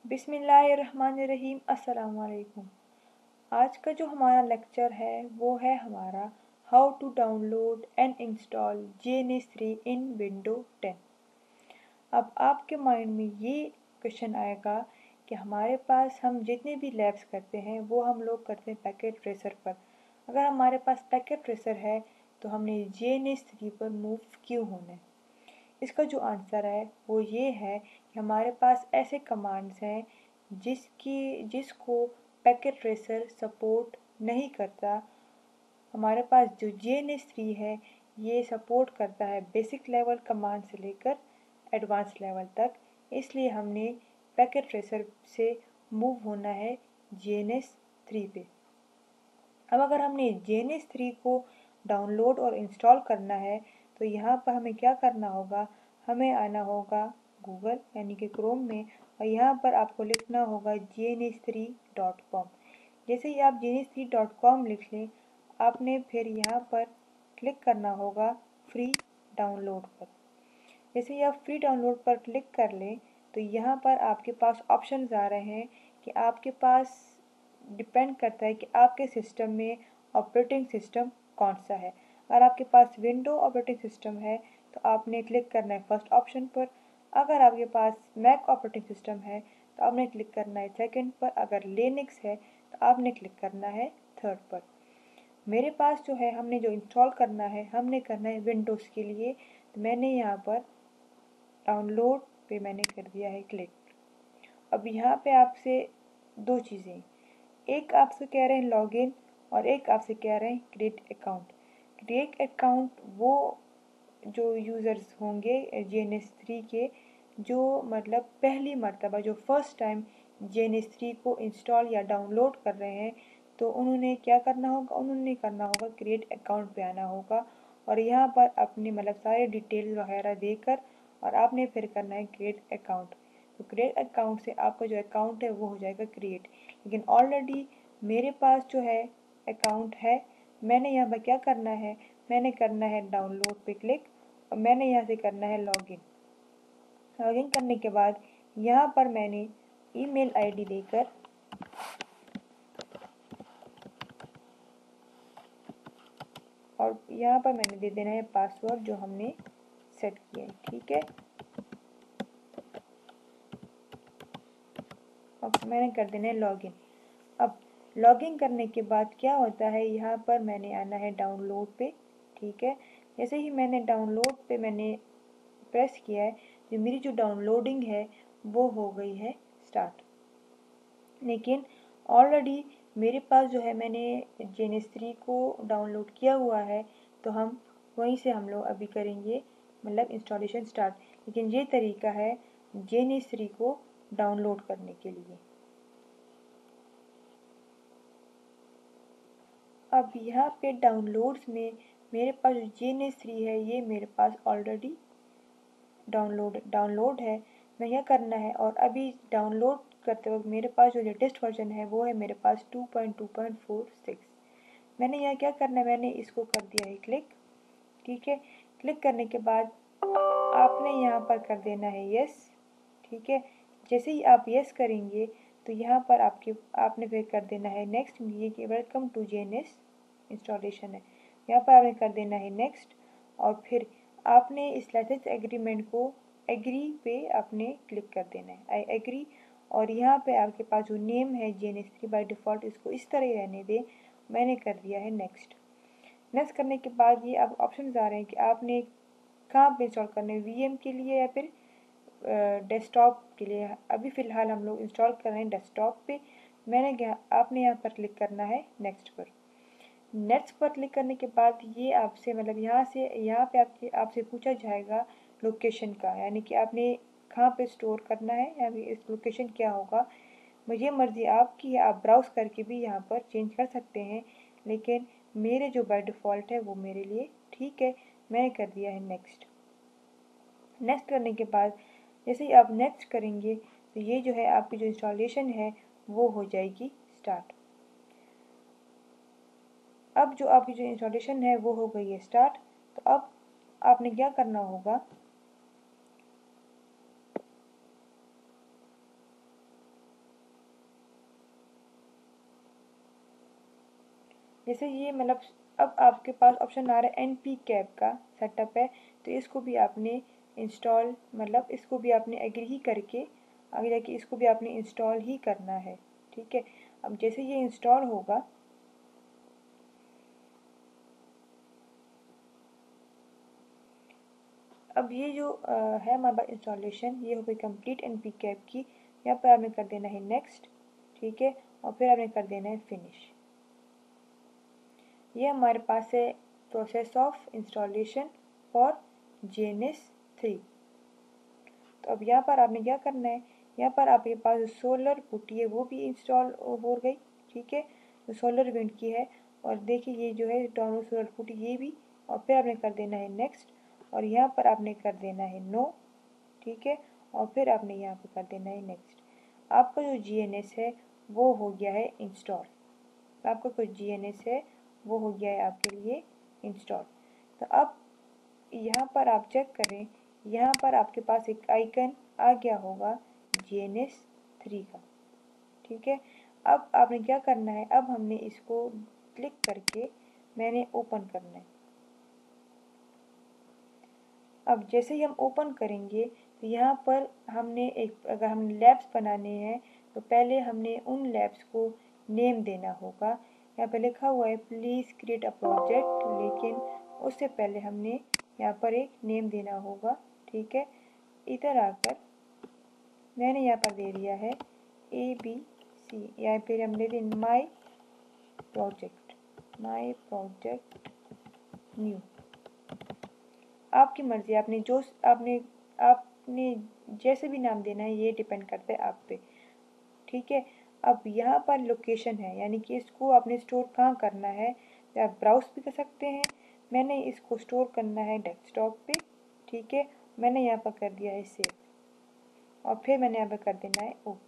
बिस्मिल्लाहिर्रहमानिर्रहीम। अस्सलाम वालेकुम। आज का जो हमारा लेक्चर है वो है हमारा how to download and install GNS3 in window 10। अब आपके माइंड में ये क्वेश्चन आएगा कि हमारे पास हम जितने भी लैब्स करते हैं वो हम लोग करते हैं पैकेट ट्रेसर पर। अगर हमारे पास पैकेट ट्रेसर है तो हमने GNS3 पर मूव क्यों होना है? इसका जो आंसर है वो ये है कि हमारे पास ऐसे कमांड्स हैं जिसको पैकेट ट्रेसर सपोर्ट नहीं करता। हमारे पास जो GNS3 है ये सपोर्ट करता है बेसिक लेवल कमांड से लेकर एडवांस लेवल तक, इसलिए हमने पैकेट ट्रेसर से मूव होना है GNS3 पे। अब अगर हमने GNS3 को डाउनलोड और इंस्टॉल करना है तो यहाँ पर हमें क्या करना होगा, हमें आना होगा गूगल यानी कि क्रोम में और यहाँ पर आपको लिखना होगा gns3.com। जैसे ही आप gns3.com लिख लें आपने फिर यहाँ पर क्लिक करना होगा फ्री डाउनलोड पर। जैसे ही आप फ्री डाउनलोड पर क्लिक कर लें तो यहाँ पर आपके पास ऑप्शंस आ रहे हैं कि आपके पास डिपेंड करता है कि आपके सिस्टम में ऑपरेटिंग सिस्टम कौन सा है। अगर आपके पास विंडो ऑपरेटिंग सिस्टम है तो आपने क्लिक करना है फर्स्ट ऑप्शन पर। अगर आपके पास मैक ऑपरेटिंग सिस्टम है तो आपने क्लिक करना है सेकंड पर। अगर लिनक्स है तो आपने क्लिक करना है थर्ड पर। मेरे पास जो है हमने जो इंस्टॉल करना है हमने करना है विंडोज़ के लिए, तो मैंने यहाँ पर डाउनलोड पे मैंने कर दिया है क्लिक। अब यहाँ पे आपसे दो चीज़ें, एक आपसे कह रहे हैं लॉगिन और एक आपसे कह रहे हैं क्रिएट अकाउंट। क्रिएट अकाउंट वो जो यूज़र्स होंगे GNS3 के जो मतलब पहली मर्तबा जो फर्स्ट टाइम GNS3 को इंस्टॉल या डाउनलोड कर रहे हैं, तो उन्होंने क्या करना होगा, उन्होंने करना होगा क्रिएट अकाउंट पे आना होगा और यहाँ पर अपने मतलब सारे डिटेल्स वगैरह देकर और आपने फिर करना है क्रिएट अकाउंट। तो क्रिएट अकाउंट से आपका जो अकाउंट है वो हो जाएगा क्रिएट। लेकिन ऑलरेडी मेरे पास जो है अकाउंट है, मैंने यहाँ पर क्या करना है, मैंने करना है डाउनलोड पे क्लिक और मैंने यहाँ से करना है लॉगिन। लॉगिन करने के बाद यहाँ पर मैंने ईमेल आईडी देकर और यहाँ पर मैंने दे देना है पासवर्ड जो हमने सेट किया है, ठीक है। और मैंने कर देना है लॉगिन। अब लॉगिन करने के बाद क्या होता है, यहाँ पर मैंने आना है डाउनलोड पे, ठीक है। जैसे ही मैंने डाउनलोड पे मैंने प्रेस किया है तो मेरी जो डाउनलोडिंग है वो हो गई है स्टार्ट। लेकिन ऑलरेडी मेरे पास जो है मैंने GNS3 को डाउनलोड किया हुआ है, तो हम वहीं से हम लोग अभी करेंगे मतलब इंस्टॉलेशन स्टार्ट। लेकिन ये तरीका है GNS3 को डाउनलोड करने के लिए। अब यहाँ पे डाउनलोड्स में मेरे पास जो GNS3 है ये मेरे पास ऑलरेडी डाउनलोड है। मैं क्या करना है, और अभी डाउनलोड करते वक्त मेरे पास जो लेटेस्ट वर्जन है वो है मेरे पास 2.2.46। मैंने यहाँ क्या करना है, मैंने इसको कर दिया है क्लिक, ठीक है। क्लिक करने के बाद आपने यहाँ पर कर देना है यस, ठीक है। जैसे ही आप यस करेंगे तो यहाँ पर आपने फिर कर देना है नेक्स्ट। ये कि वेलकम टू GNS इंस्टॉलेशन है, यहाँ पर आपने कर देना है नेक्स्ट और फिर आपने इस लाइसेंस एग्रीमेंट को एग्री पे आपने क्लिक कर देना है, आई एग्री। और यहाँ पे आपके पास जो नेम है GNS3 बाय डिफ़ॉल्ट इसको इस तरह ही रहने दें, मैंने कर दिया है नेक्स्ट। नेक्स्ट करने के बाद ये अब ऑप्शन आ रहे हैं कि आपने कहाँ पे इंस्टॉल करना है, VM के लिए या फिर डेस्कटॉप के लिए। अभी फ़िलहाल हम लोग इंस्टॉल कर रहे हैं डेस्कटॉप पे। आपने यहाँ पर क्लिक करना है नेक्स्ट पर। नेक्स्ट पर क्लिक करने के बाद ये आपसे मतलब यहाँ पे आपसे पूछा जाएगा लोकेशन का, यानी कि आपने कहाँ पे स्टोर करना है या फिर इस लोकेशन क्या होगा। मुझे मर्ज़ी आपकी है, आप ब्राउज़ करके भी यहाँ पर चेंज कर सकते हैं, लेकिन मेरे जो बाय डिफ़ॉल्ट है वो मेरे लिए ठीक है। मैंने कर दिया है नेक्स्ट। नेक्स्ट करने के बाद जैसे ही आप नेक्स्ट करेंगे तो ये जो है आपकी जो इंस्टॉलेशन है वो हो जाएगी स्टार्ट। अब जो आपकी जो इंस्टॉलेशन है वो हो गई है स्टार्ट। तो अब आपने क्या करना होगा, जैसे ये मतलब अब आपके पास ऑप्शन आ रहा है npcap का सेटअप है, तो इसको भी आपने इंस्टॉल मतलब इसको भी आपने एग्री ही करके आगे जाके इसको भी आपने इंस्टॉल ही करना है। ठीक है, अब जैसे ये इंस्टॉल होगा, अब ये जो है हमारे पास इंस्टॉलेशन, ये हो गई कंप्लीट npcap की। यहाँ पर आपने कर देना है नेक्स्ट। ठीक है, और फिर आपने कर देना है फिनिश। ये हमारे पास है process of installation for JNS3। तो अब यहाँ पर आपने क्या करना है, यहाँ पर आपके पास जो सोलर पुट्टी है वो भी इंस्टॉल हो गई। ठीक है, जो सोलर विंड की है, और देखिए ये जो है डाउनलोड सोलर पुट्टी ये भी, और फिर आपने कर देना है नेक्स्ट, और यहाँ पर आपने कर देना है नो। ठीक है, और फिर आपने यहाँ पर कर देना है नेक्स्ट। आपका जो GNS है वो हो गया है इंस्टॉल। आपका जो GNS है वो हो गया है आपके लिए इंस्टॉल। तो अब यहाँ पर आप चेक करें, यहाँ पर आपके पास एक आइकन आ गया होगा JNS3 का। ठीक है, अब आपने क्या करना है, अब हमने इसको क्लिक करके मैंने ओपन करना है। अब जैसे ही हम ओपन करेंगे तो यहाँ पर हमने एक, अगर हमने लैब्स बनाने हैं तो पहले हमने उन लैब्स को नेम देना होगा। यहाँ पर लिखा हुआ है प्लीज़ क्रिएट अ प्रोजेक्ट, लेकिन उससे पहले हमने यहाँ पर एक नेम देना होगा। ठीक है, इधर आकर मैंने यहाँ पर दे दिया है ABC, यहाँ पर हम दे दें माई प्रोजेक्ट न्यू। आपकी मर्जी, आपने जैसे भी नाम देना है, ये डिपेंड करता है आप पे। ठीक है, अब यहाँ पर लोकेशन है, यानी कि इसको आपने स्टोर कहाँ करना है, या आप ब्राउज भी कर सकते हैं। मैंने इसको स्टोर करना है डेस्कटॉप पे। ठीक है, मैंने यहाँ पर कर दिया है सेव, और फिर मैंने यहाँ पर कर देना है ओके।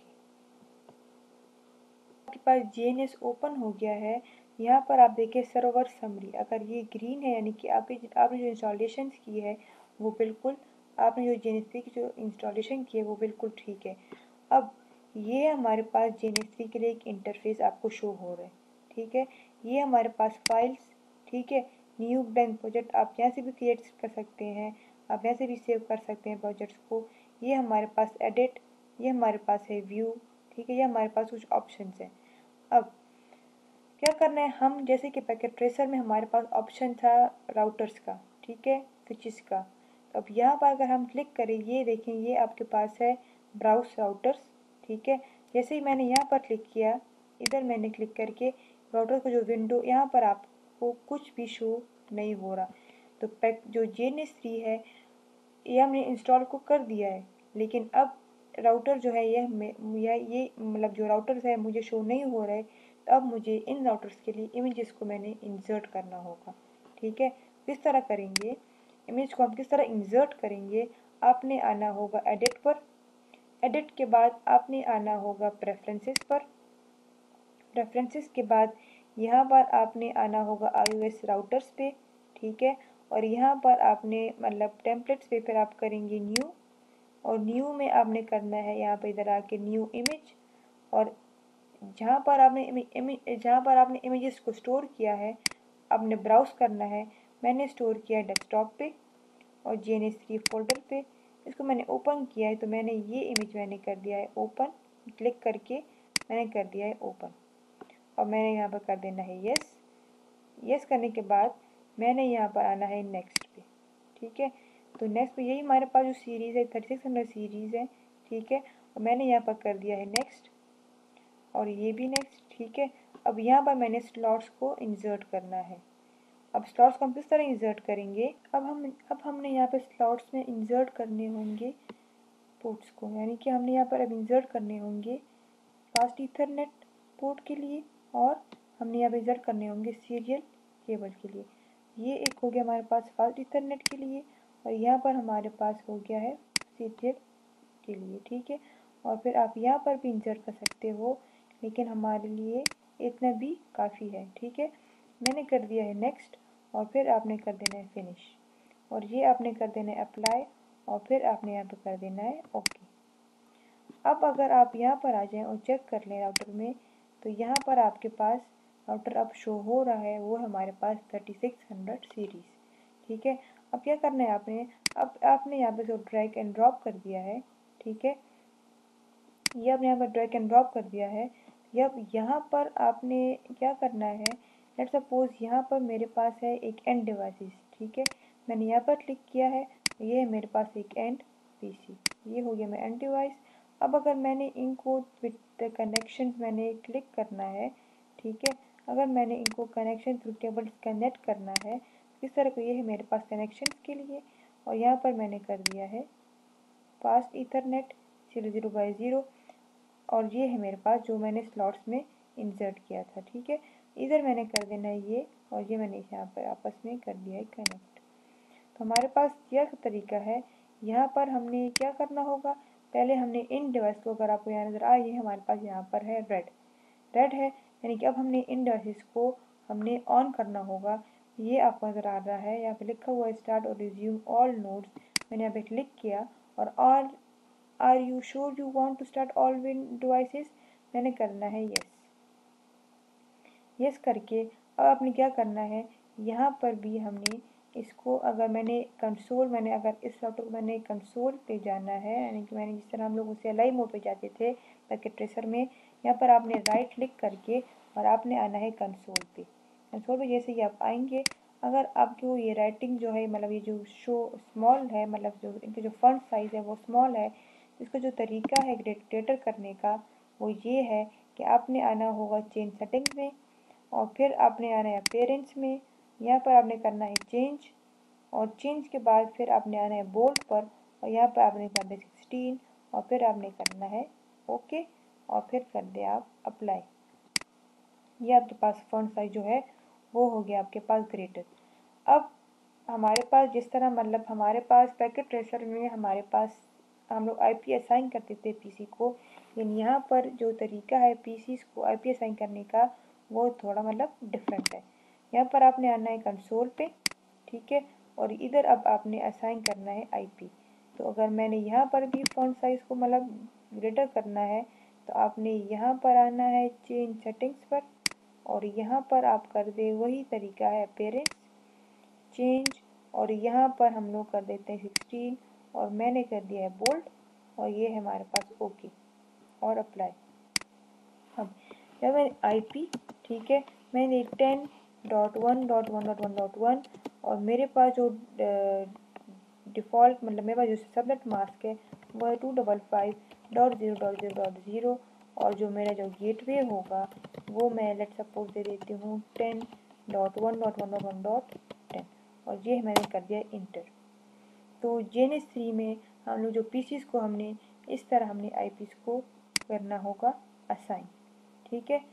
आपके पास JNS ओपन हो गया है। यहाँ पर आप देखिए सर्वर समरी, अगर ये ग्रीन है यानी कि आपने जो इंस्टॉलेशन की है वो बिल्कुल, आपने जो JNS3 की जो इंस्टॉलेशन की है वो बिल्कुल ठीक है। अब ये हमारे पास JNS3 के लिए एक इंटरफेस आपको शो हो रहा है। ठीक है, ये हमारे पास फाइल्स। ठीक है, न्यू ब्लैंक प्रोजेक्ट आप यहाँ से भी क्रिएट कर सकते हैं, आप यहाँ से भी सेव कर सकते हैं प्रोजेक्ट्स को। ये हमारे पास एडिट, ये हमारे पास है व्यू। ठीक है, ये हमारे पास कुछ ऑप्शंस हैं। अब क्या करना है, हम जैसे कि पैकेट ट्रेसर में हमारे पास ऑप्शन था राउटर्स का, ठीक है, स्विचेस का। तो अब यहाँ पर अगर हम क्लिक करें, ये देखें ये आपके पास है ब्राउज राउटर्स। ठीक है, जैसे ही मैंने यहाँ पर क्लिक किया, इधर मैंने क्लिक करके राउटर का जो विंडो, यहाँ पर आपको कुछ भी शो नहीं हो रहा। तो जो JNS3 है ये हमने इंस्टॉल को कर दिया है, लेकिन अब राउटर जो है ये मतलब जो राउटर्स है मुझे शो नहीं हो रहा है। तो अब मुझे इन राउटर्स के लिए इमेजेस को मैंने इंसर्ट करना होगा। ठीक है, किस तरह करेंगे, इमेज को हम किस तरह इंसर्ट करेंगे, आपने आना होगा एडिट पर। एडिट के बाद आपने आना होगा प्रेफरेंसेस पर। प्रेफरेंसेस के बाद यहाँ पर आपने आना होगा iOS राउटर्स पे। ठीक है, और यहाँ पर आपने मतलब टेम्पलेट्स पे फिर आप करेंगे न्यू, और न्यू में आपने करना है यहाँ पे इधर आके न्यू इमेज। और जहाँ पर आपने इमेजेस को स्टोर किया है आपने ब्राउज करना है। मैंने स्टोर किया है डेस्कटॉप पे और JNS3 फोल्डर पे। इसको मैंने ओपन किया है, तो मैंने ये इमेज मैंने कर दिया है ओपन, क्लिक करके मैंने कर दिया है ओपन, और मैंने यहाँ पर कर देना है यस। यस करने के बाद मैंने यहाँ पर आना है नेक्स्ट पे। ठीक है, तो नेक्स्ट पे यही हमारे पास जो सीरीज़ है 3600 सीरीज़ है। ठीक है, और मैंने यहाँ पर कर दिया है नेक्स्ट, और ये भी नेक्स्ट। ठीक है, अब यहाँ पर मैंने स्लॉट्स को इंसर्ट करना है। अब स्लॉट्स को हम किस तरह इंसर्ट करेंगे, अब हमने यहाँ पर स्लॉट्स में इंसर्ट करने होंगे पोर्ट्स को, यानी कि हमने यहाँ पर अब इंसर्ट करने होंगे फास्ट ईथरनेट पोर्ट के लिए, और हमने यहाँ पर इंसर्ट करने होंगे सीरियल केबल के लिए। ये एक हो गया हमारे पास फास्ट ईथरनेट के लिए, और यहाँ पर हमारे पास हो गया है सीरियल के लिए। ठीक है, और फिर आप यहाँ पर भी इंसर्ट कर सकते हो, लेकिन हमारे लिए इतना भी काफ़ी है। ठीक है, मैंने कर दिया है नेक्स्ट, और फिर आपने कर देना है फिनिश, और ये आपने कर देना है अप्लाई, और फिर आपने यहाँ पर कर देना है ओके। अब अगर आप यहाँ पर आ जाएं और चेक कर लें राउटर में, तो यहाँ पर आपके पास राउटर अब शो हो रहा है वो है हमारे पास 3600 सीरीज़। ठीक है, अब क्या करना है आपने, अब आपने यहाँ पे जो ड्रैग एंड ड्रॉप कर दिया है, ठीक है, ये आपने यहाँ पर ड्रैग एंड ड्रॉप कर दिया है। अब यहाँ पर आपने क्या करना है, लेट्स सपोज यहाँ पर मेरे पास है एक एंड डिवाइसेस, ठीक है, मैंने यहाँ पर क्लिक किया है, ये है मेरे पास एक एंड पीसी, ये हो गया मेरा एंड डिवाइस। अब अगर मैंने इनको विद द कनेक्शन मैंने क्लिक करना है, ठीक है, अगर मैंने इनको कनेक्शन थ्रू केबल्स कनेक्ट करना है इस तरह को, ये है मेरे पास कनेक्शन के लिए, और यहाँ पर मैंने कर दिया है फास्ट ईथरनेट 0/0, और ये है मेरे पास जो मैंने स्लॉट्स में इंसर्ट किया था। ठीक है, इधर मैंने कर देना है ये, और ये मैंने यहाँ पर आपस में कर दिया है कनेक्ट। तो हमारे पास यह तरीका है। यहाँ पर हमने क्या करना होगा, पहले हमने इन डिवाइस को, अगर आपको यहाँ नज़र आ, ये हमारे पास यहाँ पर है रेड है, यानी कि अब हमने इन डिवाइसेस को हमने ऑन करना होगा। ये आपको नज़र आ रहा है, यहाँ पे लिखा हुआ है स्टार्ट और रिज्यूम ऑल नोड्स, मैंने यहाँ पे क्लिक किया, और all are you sure you want to start all win devices, मैंने करना है यस करके। अब आपने क्या करना है, यहाँ पर भी हमने इसको, अगर मैंने कंसोल, मैंने अगर इस राउटर को मैंने कंसोल पे जाना है, यानी कि मैंने जिस तरह हम लोग उसे लाइव मोड पे जाते थे पैकेट ट्रेसर में, यहाँ पर आपने राइट क्लिक करके और आपने आना है कंसोल पे जैसे ही आप आएंगे, अगर आपको ये राइटिंग जो है, मतलब ये जो शो स्मॉल है, मतलब जो इनके जो फॉन्ट साइज़ है वो स्मॉल है, इसका जो तरीका है ग्रेटर करने का वो ये है कि आपने आना होगा चेंज सेटिंग्स में, और फिर आपने आना है पेरेंट्स में, यहाँ पर आपने करना है चेंज, और चेंज के बाद फिर आपने आना है बोल्ड पर, और यहाँ पर आपने कर दे 16, और फिर आपने करना है ओके, और फिर कर दे आप अप्लाई। ये आपके पास फॉन्ट साइज जो है वो हो गया आपके पास ग्रेटर। अब हमारे पास जिस तरह, मतलब हमारे पास पैकेट ट्रेसर में हमारे पास हम लोग आईपी असाइन करते थे पीसी को, लेकिन यहाँ पर जो तरीका है पीसी को आईपी असाइन करने का वो थोड़ा मतलब डिफरेंट है। यहाँ पर आपने आना है कंसोल पे, ठीक है, और इधर अब आपने असाइन करना है आईपी। तो अगर मैंने यहाँ पर भी फॉन्ट साइज को मतलब ग्रेटर करना है, तो आपने यहाँ पर आना है चेंज सेटिंग्स पर, और यहाँ पर आप कर दे वही तरीका है पेरेंट्स चेंज, और यहाँ पर हम लोग कर देते हैं 16, और मैंने कर दिया है बोल्ड, और ये है हमारे पास ओके और अप्लाई। अब जब मैंने आईपी, ठीक है, मैंने 10.1.1.1.1 और मेरे पास जो डिफ़ॉल्ट, मतलब मेरे पास जो सबनेट मास्क है वो है 255.0.0.0, और जो मेरा जो गेटवे होगा वो मैं लेट सपोज दे देती हूँ 10.1.1.1.10, और ये मैंने कर दिया इंटर। तो JNS3 में हम लोग जो पीसीस को हमने इस तरह हमने आईपीस को करना होगा असाइन। ठीक है,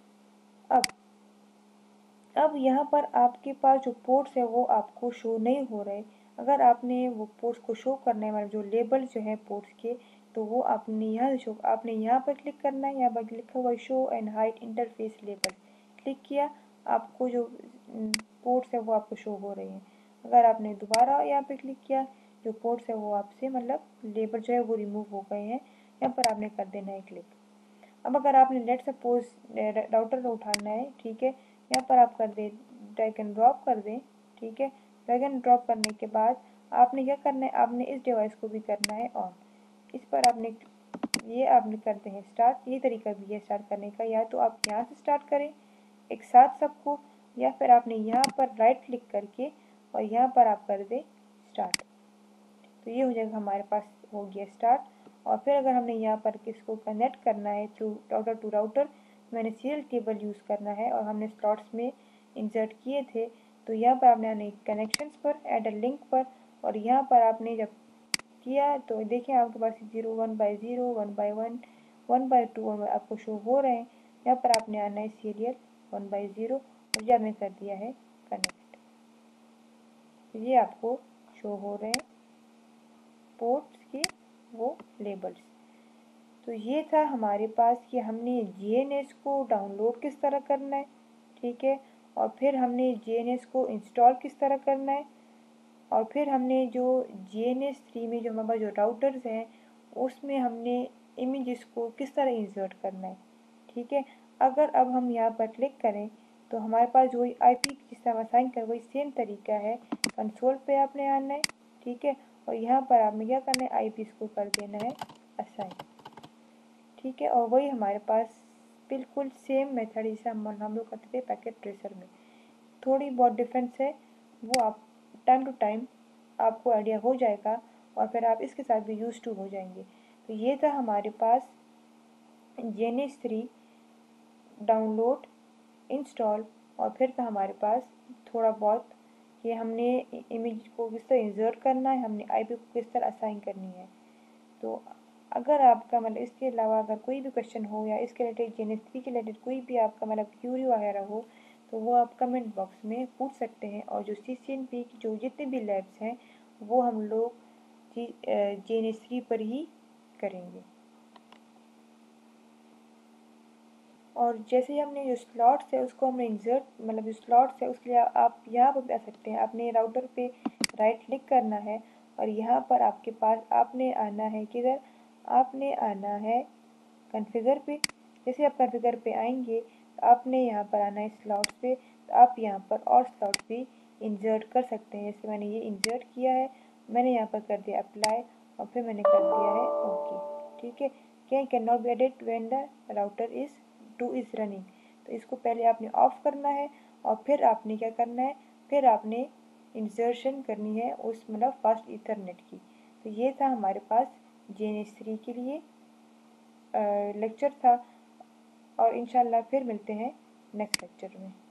अब यहाँ पर आपके पास जो पोर्ट्स है वो आपको शो नहीं हो रहे। अगर आपने वो पोर्ट्स को शो करने वाले जो लेबल जो है पोर्ट्स के, तो वो आपने यहाँ शो, आपने यहाँ पर क्लिक करना है, यहाँ पर लिखा हुआ show and hide interface label, click किया, आपको जो पोर्ट्स है वो आपको शो हो रहे हैं। अगर आपने दोबारा यहाँ पे क्लिक किया, जो पोर्ट्स है वो आपसे मतलब लेबल जो है वो रिमूव हो गए हैं, यहाँ पर आपने कर देना है क्लिक। अब अगर आपने लेट सपोज राउटर उठाना है, ठीक है, यहाँ पर आप कर दें ड्रैग एंड ड्रॉप कर दें, ठीक है, ड्रैग एंड ड्रॉप करने के बाद आपने क्या करना है, आपने इस डिवाइस को भी करना है ऑन। इस पर आपने ये आपने करते हैं स्टार्ट, ये तरीका भी है स्टार्ट करने का, या तो आप यहाँ से स्टार्ट करें एक साथ सबको, या फिर आपने यहाँ पर राइट क्लिक करके और यहाँ पर आप कर दें स्टार्ट, तो ये हो जाएगा हमारे पास हो गया स्टार्ट। और फिर अगर हमने यहाँ पर किसको कनेक्ट करना है थ्रू राउटर टू राउटर, मैंने सीरियल केबल यूज़ करना है और हमने स्लॉट्स में इंसर्ट किए थे, तो यहाँ पर आपने आने कनेक्शंस पर ऐड अ लिंक पर, और यहाँ पर आपने जब किया तो देखिए आपके पास 0 1/0 1/1 1/2 आपको शो हो रहे हैं। यहाँ पर आपने आना है सीरियल 1/0 और ये आपने कर दिया है कनेक्ट, तो ये आपको शो हो रहे हैं पोर्ट्स के वो लेबल्स। तो ये था हमारे पास कि हमने JNS को डाउनलोड किस तरह करना है, ठीक है, और फिर हमने JNS को इंस्टॉल किस तरह करना है, और फिर हमने जो JNS3 में जो हमारे पास जो राउटर्स हैं उसमें हमने इमेजेस को किस तरह इंसर्ट करना है। ठीक है, अगर अब हम यहाँ पर क्लिक करें तो हमारे पास जो IP जिस तरह असाइन कर वही सेम तरीका है। कंसोल पे आपने आना है, ठीक है, और यहाँ पर आपने क्या करना है, IP को कर देना है असाइन, ठीक है। और वही हमारे पास बिल्कुल सेम मेथड जैसे हम लोग करते थे पैकेट ट्रेसर में। थोड़ी बहुत डिफरेंस है, वो आप टाइम टू टाइम आपको आइडिया हो जाएगा और फिर आप इसके साथ भी यूज टू हो जाएंगे। तो ये था हमारे पास GNS3 डाउनलोड, इंस्टॉल, और फिर था हमारे पास थोड़ा बहुत कि हमने इमेज को किस तरह इंसर्ट करना है, हमने IP को किस तरह असाइन करनी है। तो अगर आपका मतलब इसके अलावा अगर कोई भी क्वेश्चन हो या इसके रिलेटेड GNS3 के रिलेटेड कोई भी आपका मतलब क्यूरी वगैरह हो तो वो आप कमेंट बॉक्स में पूछ सकते हैं। और जो CCNP की जो जितने भी लैब्स हैं वो हम लोग GNS3 पर ही करेंगे। और जैसे ही हमने जो स्लॉट्स है उसको हमने इंसर्ट मतलब जो स्लॉट्स है उसके लिए आप यहाँ पर आ सकते हैं। आपने राउटर पे राइट क्लिक करना है और यहाँ पर आपके पास आपने आना है किधर, आपने आना है कॉन्फ़िगर पे। जैसे आप कॉन्फ़िगर पे आएंगे तो आपने यहाँ पर आना है स्लॉट्स पे, तो आप यहाँ पर और स्लॉट्स भी इंसर्ट कर सकते हैं। जैसे मैंने ये इंसर्ट किया है, मैंने यहाँ पर कर दिया अप्लाई और फिर मैंने कर दिया है ओके, ठीक है। Can not be edit when the router is running, तो इसको पहले आपने ऑफ करना है और फिर आपने क्या करना है, फिर आपने इंसर्शन करनी है उस मतलब फास्ट ईथरनेट की। तो ये था हमारे पास GNS3 के लिए लेक्चर था और इंशाल्लाह फिर मिलते हैं नेक्स्ट लेक्चर में।